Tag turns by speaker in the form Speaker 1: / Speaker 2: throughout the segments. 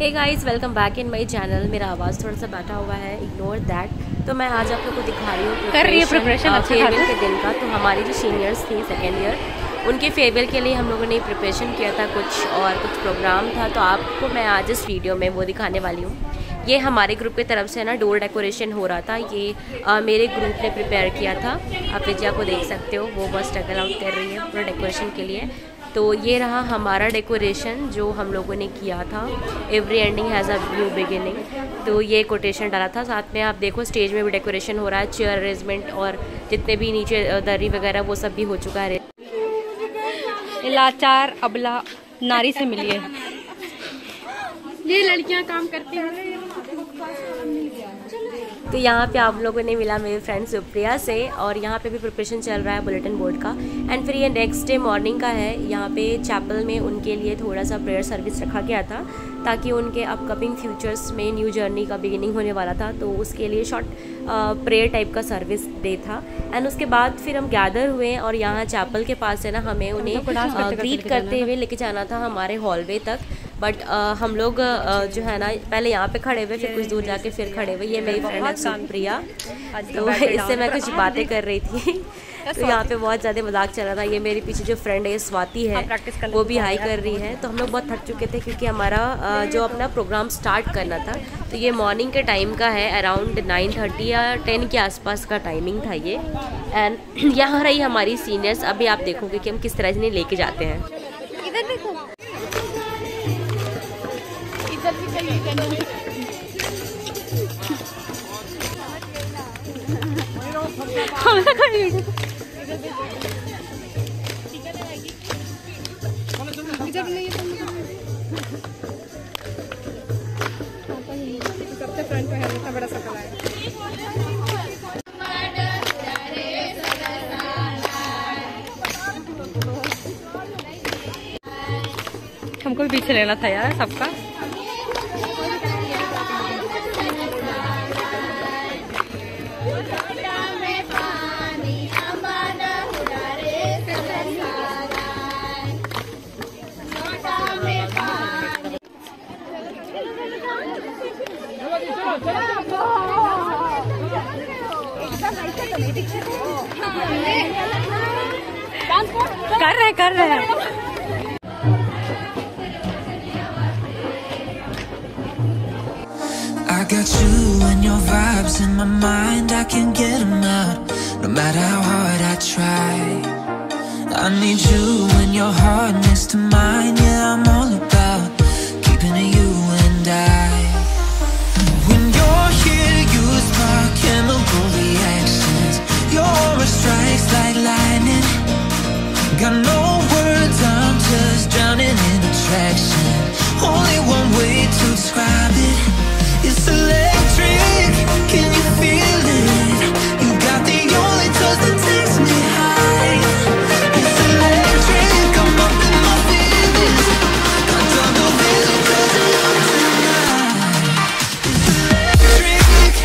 Speaker 1: Hey guys, welcome back in my channel. मेरा आवाज़ थोड़ा सा बैठा हुआ है, इग्नोर दैट। तो मैं आज आप लोग को दिखा रही हूँ प्रिपरेशन फेयरवेल के दिन का। तो हमारी जो सीनियर्स थी सेकेंड ईयर, उनके फेयरवेल के लिए हम लोगों ने प्रिपरेशन किया था कुछ प्रोग्राम था। तो आपको मैं आज इस वीडियो में वो दिखाने वाली हूँ। ये हमारे ग्रुप की तरफ से ना डोर डेकोरेशन हो रहा था। ये मेरे ग्रुप ने प्रिपेयर किया था। आप विजया को देख सकते हो, वो बस स्ट्रगल आउट कर रही है पूरा डेकोरेशन के लिए। तो ये रहा हमारा डेकोरेशन जो हम लोगों ने किया था। Every ending has a new beginning. तो ये कोटेशन डाला था। साथ में आप देखो स्टेज में भी डेकोरेशन हो रहा है, चेयर अरेंजमेंट और जितने भी नीचे दरी वगैरह वो सब भी हो चुका है।
Speaker 2: लाचार अबला नारी से मिलिए।
Speaker 3: ये लड़कियां काम करती हैं।
Speaker 1: तो यहाँ पे आप लोगों ने मिला मेरे फ्रेंड सुप्रिया से, और यहाँ पे भी प्रिपरेशन चल रहा है बुलेटिन बोर्ड का। एंड फिर ये नेक्स्ट डे मॉर्निंग का है। यहाँ पे चैपल में उनके लिए थोड़ा सा प्रेयर सर्विस रखा गया था, ताकि उनके अपकमिंग फ्यूचर्स में न्यू जर्नी का बिगिनिंग होने वाला था। तो उसके लिए शॉर्ट प्रेयर टाइप का सर्विस डे था। एंड उसके बाद फिर हम गैदर हुए, और यहाँ चैपल के पास है ना, हमें उन्हें ग्रीट करते हुए लेके जाना था हमारे हॉलवे तक। बट हम लोग जो है ना, पहले यहाँ पे खड़े हुए, फिर कुछ दूर जाके फिर खड़े हुए। ये मेरी फ्रेंड है सुप्रिया, तो इससे मैं कुछ बातें कर रही थी। तो यहाँ पे बहुत ज़्यादा मजाक चल रहा था। ये मेरी पीछे जो फ्रेंड है स्वाति है, वो भी हाई कर रही है। तो हम लोग बहुत थक चुके थे, क्योंकि हमारा जो अपना प्रोग्राम स्टार्ट करना था, तो ये मॉर्निंग के टाइम का है। अराउंड 9:30 या 10 के आसपास का टाइमिंग था ये। एंड यहाँ रही हमारी सीनियर्स। अभी आप देखोगे कि हम किस तरह से लेके जाते हैं।
Speaker 3: इधर देखो, सबसे फ्रंट पे है, इतना बड़ा सकल है।
Speaker 2: हमको भी पीछे लेना था यार सबका। कर रहे हैं।
Speaker 4: I got you and your vibes in my mind, I can't get them out, no matter how hard I try. I need you and your heart next to mine, yeah, I'm all about keeping it you and I. When you're here, you spark chemical reactions, your aura strikes like lightning. Got no words, I'm just drowning in attraction. Only one way to describe it. It's electric, can you feel it? You got the only touch that takes me high. It's electric, I'm up in my feelings. I don't know this because I love tonight. It's electric.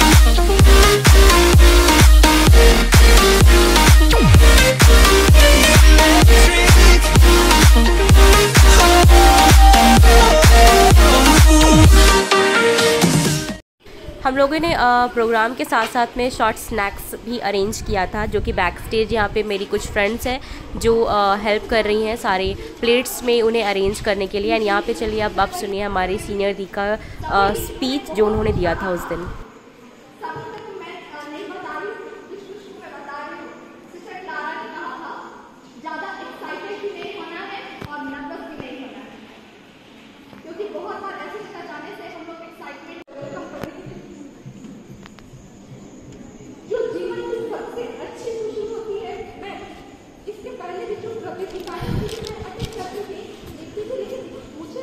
Speaker 1: हम लोगों ने programme के साथ साथ में short snacks भी arrange किया था, जो कि बैक स्टेज यहाँ पे मेरी कुछ फ्रेंड्स हैं जो हेल्प कर रही हैं सारे प्लेट्स में उन्हें अरेंज करने के लिए। एंड यहाँ पे चलिए अब आप सुनिए हमारी सीनियर दी का स्पीच जो उन्होंने दिया था उस दिन।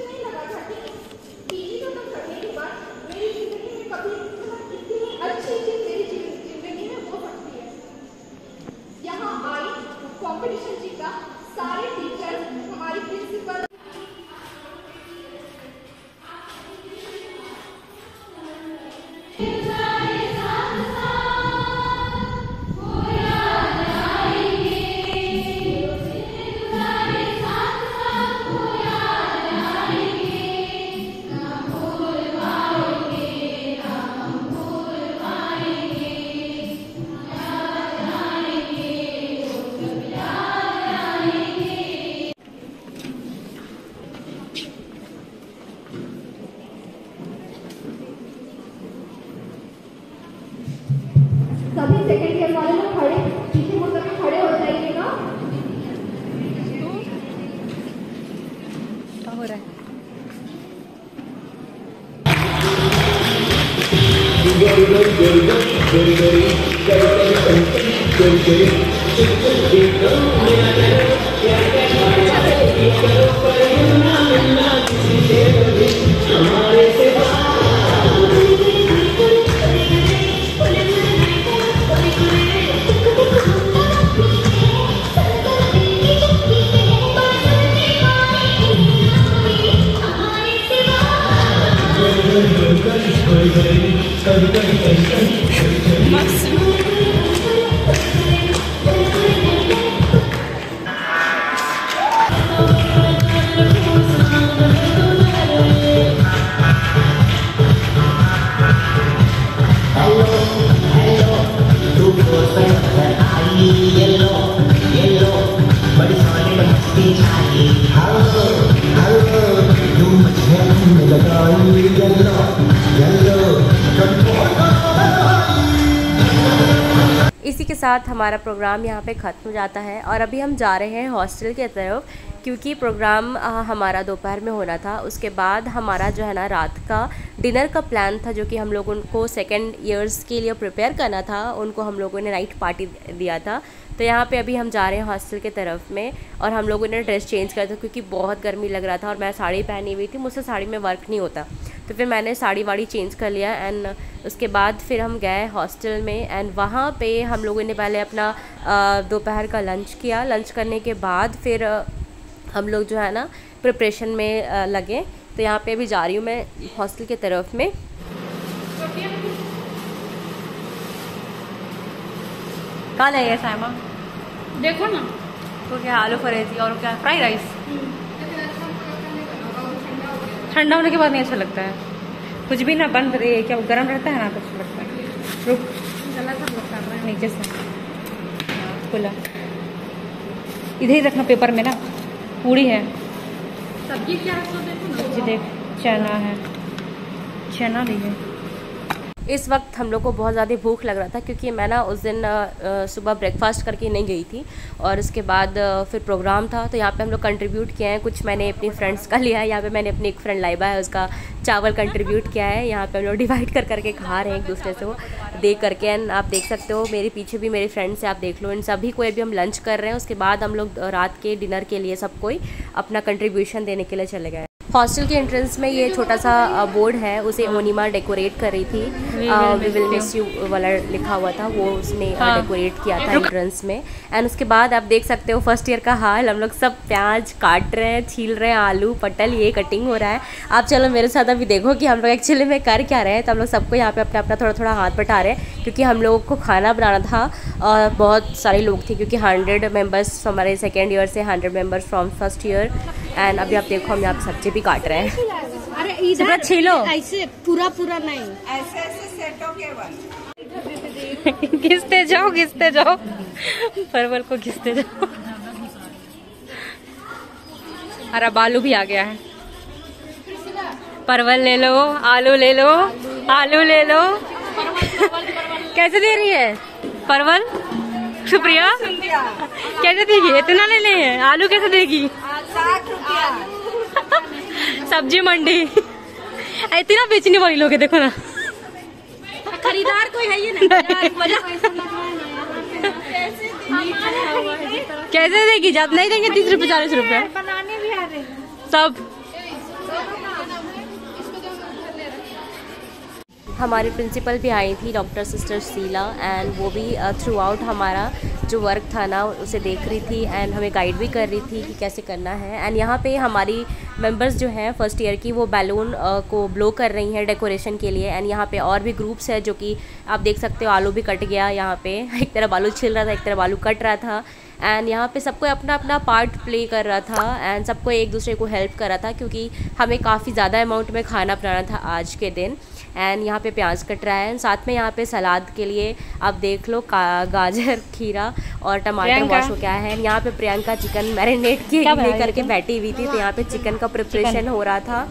Speaker 3: अच्छी
Speaker 5: सेकंड ईयर वाले लोग खड़े पीछे मुड़ करके खड़े हो जाइएगा।
Speaker 2: क्या हो रहा है?
Speaker 1: इसी के साथ हमारा प्रोग्राम यहाँ पे ख़त्म हो जाता है और अभी हम जा रहे हैं हॉस्टल के तरफ, क्योंकि प्रोग्राम हमारा दोपहर में होना था। उसके बाद हमारा जो है ना रात का डिनर का प्लान था, जो कि हम लोगों को सेकेंड ईयर्स के लिए प्रिपेयर करना था। उनको हम लोगों ने नाइट पार्टी दिया था। तो यहाँ पे अभी हम जा रहे हैं हॉस्टल के तरफ में और हम लोगों ने ड्रेस चेंज किया था क्योंकि बहुत गर्मी लग रहा था और मैं साड़ी पहनी हुई थी, मुझसे साड़ी में वर्क नहीं होता। तो फिर मैंने साड़ी वाड़ी चेंज कर लिया एंड उसके बाद फिर हम गए हॉस्टल में एंड वहाँ पे हम लोगों ने पहले अपना दोपहर का लंच किया। लंच करने के बाद फिर हम लोग जो है ना प्रिपरेशन में लगे। तो यहाँ पे अभी जा रही हूँ मैं हॉस्टल की तरफ में।
Speaker 2: कहाँ जाएगा साइमा?
Speaker 3: देखो ना,
Speaker 2: तो क्या आलू फरेजी और क्या फ्राई राइस? ठंडा होने के बाद नहीं अच्छा लगता है कुछ भी ना, बंद रहे क्या गर्म रहता है ना तो अच्छा लगता है। रुक गला सब लगता है नीचे से खुला, इधर ही रखना पेपर में ना। पूड़ी है,
Speaker 3: सब्जी क्या है तो देखो ना।
Speaker 2: सब्जी देख, चना है, चना भी है।
Speaker 1: इस वक्त हम लोग को बहुत ज़्यादा भूख लग रहा था क्योंकि मैं ना उस दिन सुबह ब्रेकफास्ट करके नहीं गई थी और उसके बाद फिर प्रोग्राम था। तो यहाँ पे हम लोग कंट्रीब्यूट किया है, कुछ मैंने अपनी फ्रेंड्स का लिया है। यहाँ पे मैंने अपनी एक फ्रेंड लाइबा है उसका चावल कंट्रीब्यूट किया है। यहाँ पे हम लोग डिवाइड कर करके खा रहे हैं एक दूसरे से वो देख करके। एंड आप देख सकते हो मेरे पीछे भी मेरे फ्रेंड्स हैं, आप देख लो। इन सभी को अभी हम लंच कर रहे हैं। उसके बाद हम लोग रात के डिनर के लिए सब कोई अपना कंट्रीब्यूशन देने के लिए चले गए। हॉस्टल के एंट्रेंस में ये छोटा सा बोर्ड है, उसे ओनिमा डेकोरेट कर रही थी। वी विल मिस यू वाला लिखा हुआ था, वो उसने डेकोरेट किया था एंट्रेंस में। एंड उसके बाद आप देख सकते हो फर्स्ट ईयर का हाल, हम लोग सब प्याज काट रहे हैं, छील रहे हैं, आलू पटल ये कटिंग हो रहा है। आप चलो मेरे साथ अभी देखो कि हम लोग एक्चुअली में कर क्या रहे हैं। तो हम लोग सबको यहाँ पे अपना अपना थोड़ा थोड़ा हाथ बटा रहे हैं क्योंकि हम लोगों को खाना बनाना था और बहुत सारे लोग थे क्योंकि 100 मेम्बर्स हमारे सेकेंड ईयर से, 100 members from first year. And अभी आप देखो हम यहाँ पे सब्जी भी काट रहे हैं।
Speaker 3: अरे इधर
Speaker 2: छीलो,
Speaker 3: ऐसे पूरा पूरा नहीं,
Speaker 5: ऐसे सेटों केवल
Speaker 2: घिसते जाओ परवल को घिसते जाओ। अरे आलू भी आ गया है, परवल ले लो, आलू ले लो, आलू ले लो। कैसे दे रही है परवल सुप्रिया? कैसे देगी? इतना ले ले, आलू कैसे देगी?
Speaker 5: 60 रुपया।
Speaker 2: सब्जी मंडी इतना बेचने वाली लोग है, देखो ना
Speaker 3: खरीदार कोई है ये नहीं।
Speaker 2: कैसे देगी? जब नहीं देंगे 30 रुपए 40 रुपए
Speaker 3: बनाने भी आ रहे
Speaker 2: सब।
Speaker 1: हमारी प्रिंसिपल भी आई थी, डॉक्टर सिस्टर शीला, एंड वो भी थ्रू आउट हमारा जो वर्क था ना उसे देख रही थी एंड हमें गाइड भी कर रही थी कि कैसे करना है। एंड यहाँ पे हमारी मेंबर्स जो हैं फर्स्ट ईयर की वो बैलून को ब्लो कर रही हैं डेकोरेशन के लिए। एंड यहाँ पे और भी ग्रुप्स है जो कि आप देख सकते हो। आलू भी कट गया यहाँ पे, एक तरफ आलू छिल रहा था, एक तरफ आलू कट रहा था। एंड यहाँ पे सबको अपना अपना पार्ट प्ले कर रहा था एंड सबको एक दूसरे को हेल्प कर रहा था क्योंकि हमें काफ़ी ज़्यादा अमाउंट में खाना बनाना था आज के दिन। एंड यहाँ पे प्याज कट रहा है, साथ में यहाँ पे सलाद के लिए आप देख लो गाजर, खीरा और टमाटर वॉश हो गया है। यहाँ पे प्रियंका चिकन मैरिनेट ले करके बैठी हुई थी, तो यहाँ पे चिकन का प्रिपरेशन हो रहा था।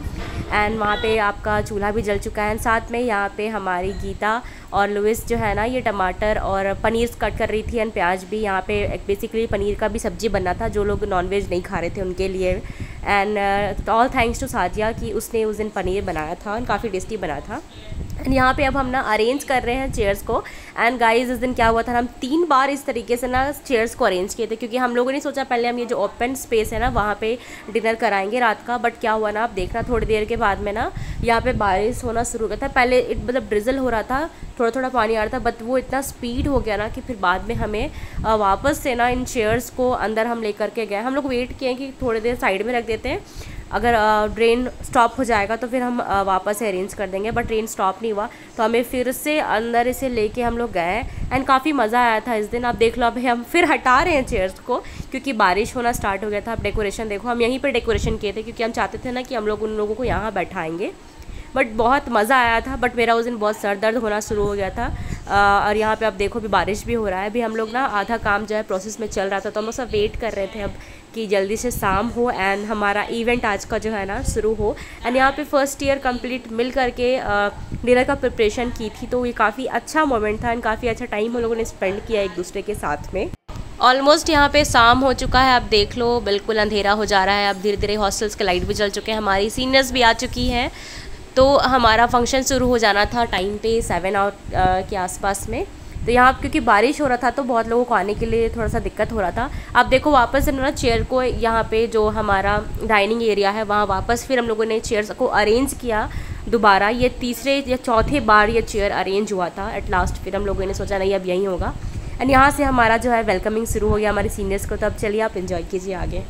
Speaker 1: एंड वहाँ पे आपका चूल्हा भी जल चुका है। एंड साथ में यहाँ पे हमारी गीता और लुइस जो है ना, ये टमाटर और पनीर कट कर रही थी एंड प्याज भी। यहाँ पे बेसिकली पनीर का भी सब्ज़ी बनना था, जो लोग नॉनवेज नहीं खा रहे थे उनके लिए। And all thanks to Sajiya कि उसने उस दिन पनीर बनाया था और काफ़ी टेस्टी बना था। एंड यहाँ पे अब हम ना अरेंज कर रहे हैं चेयर्स को। एंड गाइस इस दिन क्या हुआ था, हम 3 बार इस तरीके से ना चेयर्स को अरेंज किए थे, क्योंकि हम लोगों ने सोचा पहले हम ये जो ओपन स्पेस है ना वहाँ पे डिनर कराएंगे रात का। बट क्या हुआ ना, आप देखना थोड़ी देर के बाद में ना यहाँ पे बारिश होना शुरू हो गया था। पहले मतलब ड्रिजल हो रहा था, थोड़ा थोड़ा पानी आ रहा था, बट वो इतना स्पीड हो गया ना कि फिर बाद में हमें वापस से ना इन चेयर्स को अंदर हम लेकर के गए। हम लोग वेट किए कि थोड़ी देर साइड में रख देते हैं, अगर ड्रेन स्टॉप हो जाएगा तो फिर हम वापस से अरेंज कर देंगे। बट ट्रेन स्टॉप नहीं हुआ तो हमें फिर से अंदर इसे लेके हम लोग गए एंड काफ़ी मज़ा आया था इस दिन। आप देख लो, अभी हम फिर हटा रहे हैं चेयर्स को क्योंकि बारिश होना स्टार्ट हो गया था। अब डेकोरेशन देखो, हम यहीं पर डेकोरेशन किए थे क्योंकि हम चाहते थे ना कि हम लोग उन लोगों को यहाँ बैठाएंगे। बट बहुत मज़ा आया था। बट मेरा उस दिन बहुत सर दर्द होना शुरू हो गया था। और यहाँ पे आप देखो अभी बारिश भी हो रहा है। अभी हम लोग ना आधा काम जो है प्रोसेस में चल रहा था, तो हम लोग सब वेट कर रहे थे अब कि जल्दी से शाम हो एंड हमारा इवेंट आज का जो है ना शुरू हो। एंड यहाँ पे फर्स्ट ईयर कंप्लीट मिल करके डिनर का प्रिपरेशन की थी, तो ये काफ़ी अच्छा मोमेंट था एंड काफ़ी अच्छा टाइम हम लोगों ने स्पेंड किया एक दूसरे के साथ में। ऑलमोस्ट यहाँ पे शाम हो चुका है, आप देख लो बिल्कुल अंधेरा हो जा रहा है। अब धीरे धीरे हॉस्टल्स के लाइट भी जल चुके हैं, हमारी सीनियर्स भी आ चुकी हैं। तो हमारा फंक्शन शुरू हो जाना था टाइम पे 7 के आसपास में। तो यहाँ क्योंकि बारिश हो रहा था तो बहुत लोगों को आने के लिए थोड़ा सा दिक्कत हो रहा था। आप देखो वापस से ना चेयर को यहाँ पे जो हमारा डाइनिंग एरिया है वहाँ वापस फिर हम लोगों ने चेयर्स को अरेंज किया दोबारा। ये तीसरे या चौथे बार ये चेयर अरेंज हुआ था एट लास्ट। फिर हम लोगों ने सोचा नहीं अब यहीं होगा एंड यहाँ से हमारा जो है वेलकमिंग शुरू हो गया हमारे सीनियर्स को। तो अब चलिए आप एंजॉय कीजिए आगे।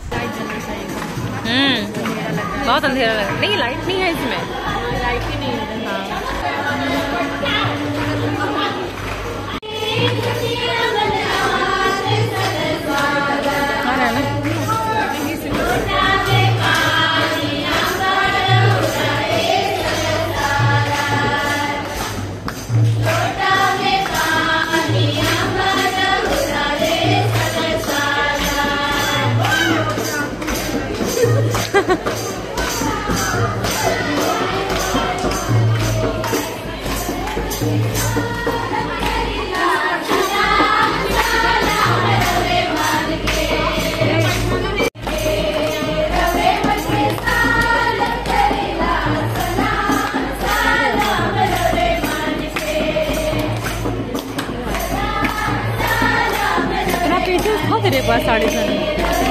Speaker 2: बहुत अंधेरा लग रहा है। नहीं लाइट नहीं है इसमें, लाइट ही नहीं है। तेरे पास 7:30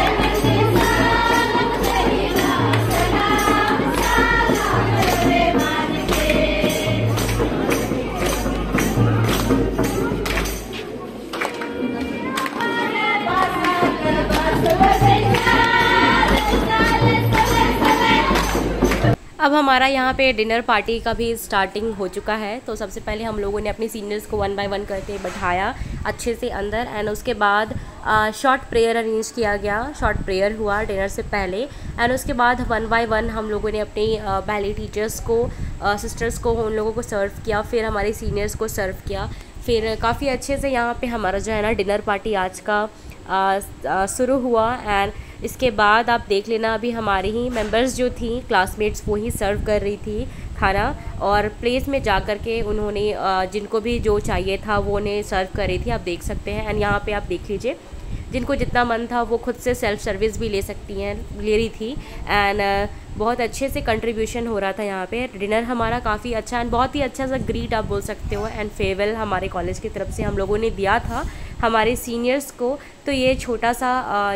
Speaker 1: अब हमारा यहाँ पे डिनर पार्टी का भी स्टार्टिंग हो चुका है। तो सबसे पहले हम लोगों ने अपनी सीनियर्स को 1 बाय 1 करके बैठाया अच्छे से अंदर एंड उसके बाद शॉर्ट प्रेयर अरेंज किया गया। शॉर्ट प्रेयर हुआ डिनर से पहले एंड उसके बाद 1 बाय 1 हम लोगों ने अपनी पहले टीचर्स को सिस्टर्स को उन लोगों को सर्व किया, फिर हमारे सीनियर्स को सर्व किया। फिर काफ़ी अच्छे से यहाँ पे हमारा जो है ना डिनर पार्टी आज का शुरू हुआ। एंड इसके बाद आप देख लेना अभी हमारी ही मेंबर्स जो थी क्लासमेट्स वो ही सर्व कर रही थी खाना और प्लेस में जा कर के उन्होंने जिनको भी जो चाहिए था वो उन्हें सर्व कर रही थी, आप देख सकते हैं। एंड यहाँ पे आप देख लीजिए जिनको जितना मन था वो खुद से सेल्फ सर्विस भी ले रही थी एंड बहुत अच्छे से कंट्रीब्यूशन हो रहा था यहाँ पे। डिनर हमारा काफ़ी अच्छा एंड बहुत ही अच्छा सा ग्रीट आप बोल सकते हो एंड फेयरवेल हमारे कॉलेज की तरफ से हम लोगों ने दिया था हमारे सीनियर्स को। तो ये छोटा सा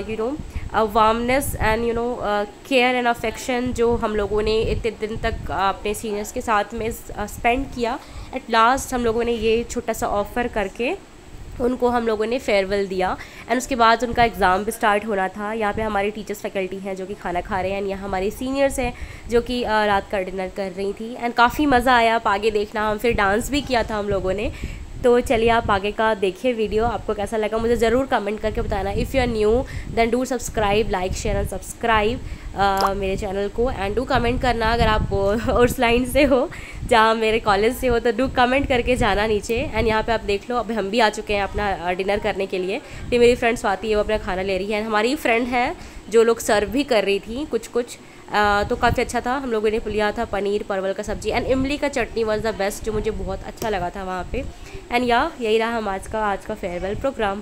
Speaker 1: warmness and care and affection जो हम लोगों ने इतने दिन तक अपने सीनियर्स के साथ में स्पेंड किया, एट लास्ट हम लोगों ने ये छोटा सा ऑफ़र करके उनको हम लोगों ने फेयरवेल दिया। एंड उसके बाद उनका एग्ज़ाम भी स्टार्ट होना था। यहाँ पे हमारी टीचर्स फैकल्टी हैं जो कि खाना खा रहे हैं एंड यहाँ हमारे सीनियर्स हैं जो कि रात का डिनर कर रही थी एंड काफ़ी मज़ा आया। आप आगे देखना, हम फिर डांस भी किया था हम लोगों ने। तो चलिए आप आगे का देखिए वीडियो, आपको कैसा लगा मुझे ज़रूर कमेंट करके बताना। If you are new then do subscribe, like share and subscribe मेरे चैनल को एंड डू कमेंट करना अगर आप उस लाइन से हो जहाँ मेरे कॉलेज से हो तो डू कमेंट करके जाना नीचे। एंड यहाँ पे आप देख लो अब हम भी आ चुके हैं अपना डिनर करने के लिए। तो मेरी फ्रेंड स्वाति है वो अपना खाना ले रही है। हमारी फ्रेंड है जो लोग सर्व भी कर रही थी कुछ तो काफ़ी अच्छा था। हम लोगों ने लिया था पनीर परवल का सब्जी एंड इमली का चटनी वाज द बेस्ट, जो मुझे बहुत अच्छा लगा था वहाँ पे। एंड यही रहा हम आज का फेयरवेल प्रोग्राम।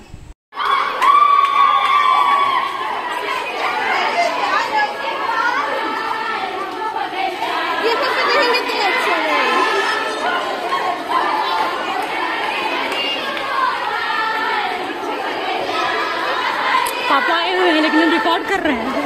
Speaker 2: पापा आए हुए हैं लेकिन रिकॉर्ड कर रहे हैं।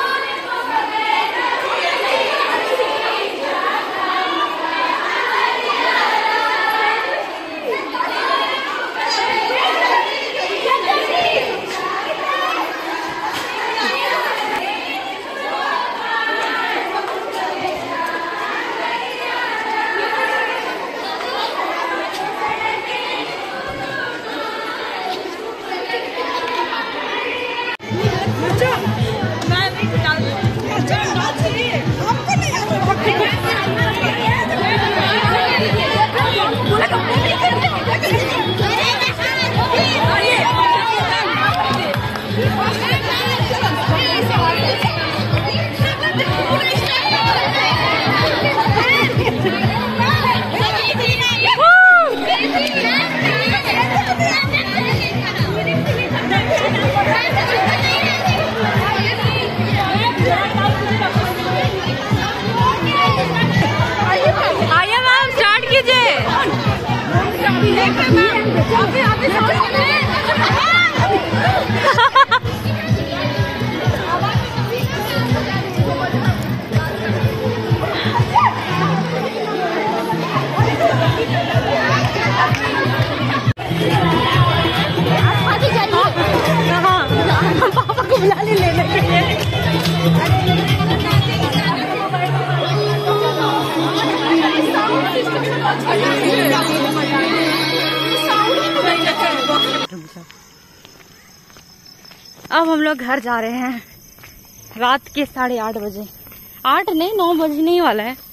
Speaker 2: अब हम लोग घर जा रहे हैं रात के 8:30 बजे। 8 नहीं 9 बजने ही वाला है।